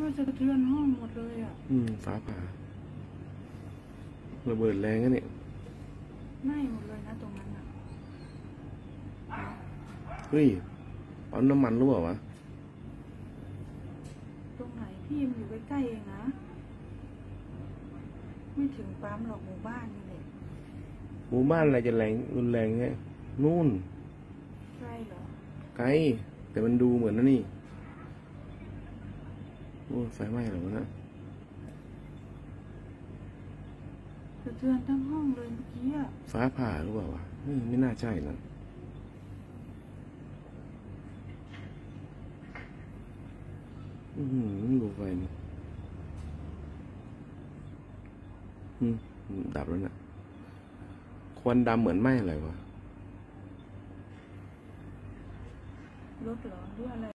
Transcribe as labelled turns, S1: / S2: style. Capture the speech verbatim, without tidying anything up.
S1: ว่าจะกระเทือนห้องหมดเลยอ่ะ
S2: อืมฟ้าผ่าระเบิดแรงกันเนี่ย
S1: ไหม้หมดเลยนะตรงนั้นอ่ะ
S2: เฮ้ยปั๊มน้ำมันรู้เปล่าวะ
S1: ตรงไหนพี่มันอยู่ใกล้ๆเองนะไม่ถึงปั๊มหรอกหมู่บ้านนี่แหละ
S2: หมู่บ้านอะไรจะแรงรุนแรงไงนู่น
S1: ใกล้เหรอ
S2: ไกลแต่มันดูเหมือนนั่นนี่โอ้ไฟไหม้เหรอวะนะ
S1: กระเทือนทั้งห้องเลยเมื่อกี้อ่ะ
S2: ฟ้าผ่าหรือเปล่าวะไม่น่าใช่นะอืมดูไฟนี่อืมดับแล้วนะควันดำเหมือนไหม้อะไรวะ
S1: รถเหรอหรืออะไร